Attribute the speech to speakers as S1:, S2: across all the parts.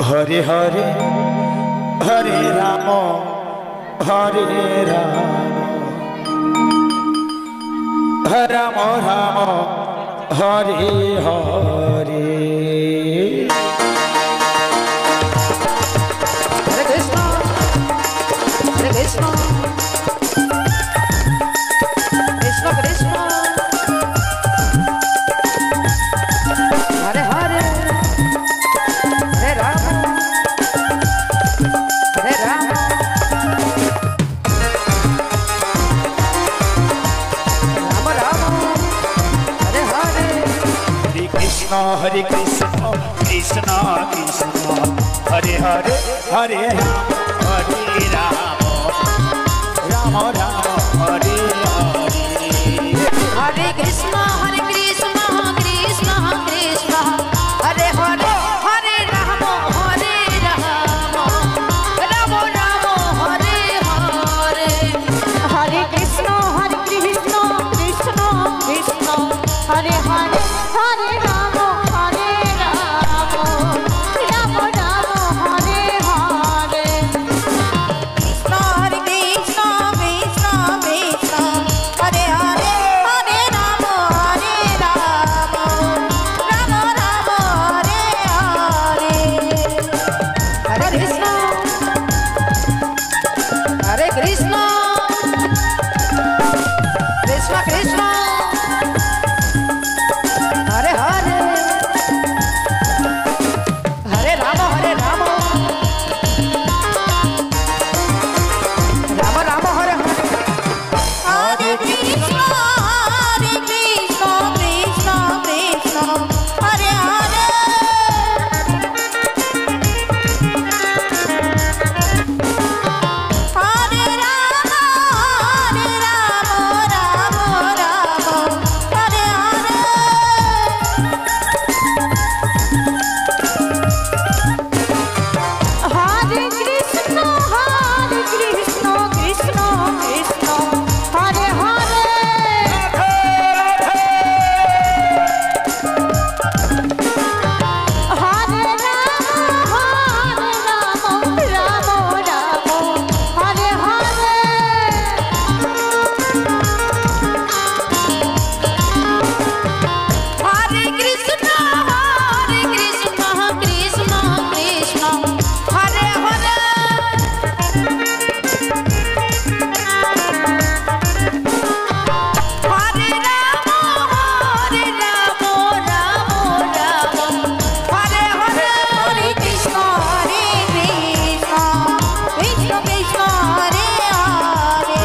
S1: Hare Hare Hare Ram Ram Ram Hare Hare.
S2: Hare Krishna Krishna Krishna Hare Hare Hare Ram Ram Ram Hare Hare.
S1: Hare Krishna Krishna Krishna Hare Hare Hare Ram Ram Ram Hare Hare.
S2: Hare Krishna Krishna Krishna Hare Hare Hare Ram Ram Ram Hare Hare. Hare Krishna Krishna Krishna Hare Hare Hare Ram Ram Ram Hare Hare. Krishna Hare Krishna Krishna Hare Hare Hare Ram Ram Ram Hare Hare. Hare Krishna Krishna Krishna Hare Hare Hare Ram Ram Ram Hare Hare. Hare Krishna Krishna Hare Hare Hare Ram Ram Hare Hare. Hare Krishna Krishna Hare Hare Hare Ram Hare Hare. Hare Krishna Krishna Hare Hare Hare Ram Ram Hare Hare. Hare Krishna Krishna Hare Hare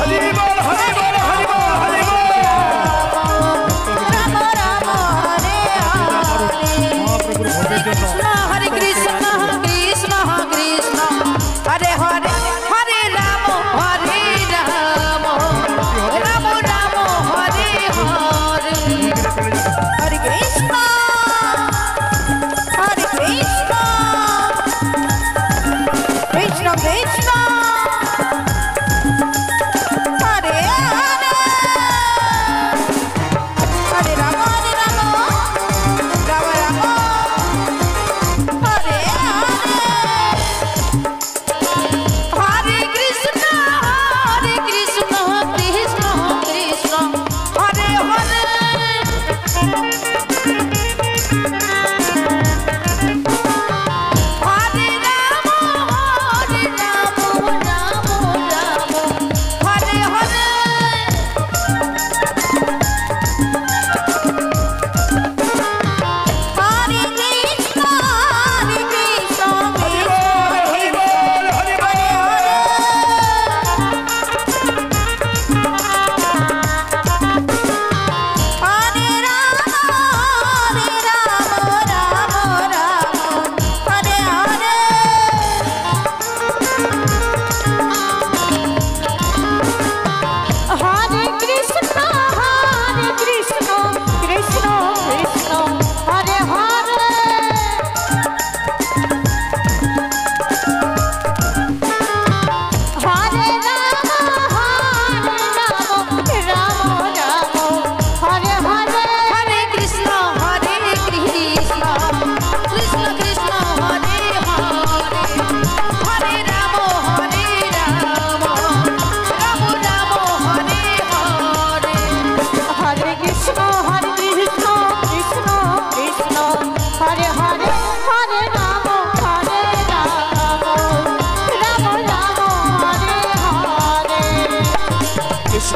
S2: Ram Ram Hare Hare. Krishna Hare Krishna Hare Hare Hare Ram Ram Ram Hare Hare. Hare Krishna Krishna Hare Hare Hare Ram Ram Hare Hare. Hare Krishna Krishna Hare Hare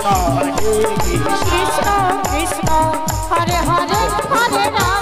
S1: Krishna Hare Krishna
S2: Krishna Krishna Hare Hare Hare Ram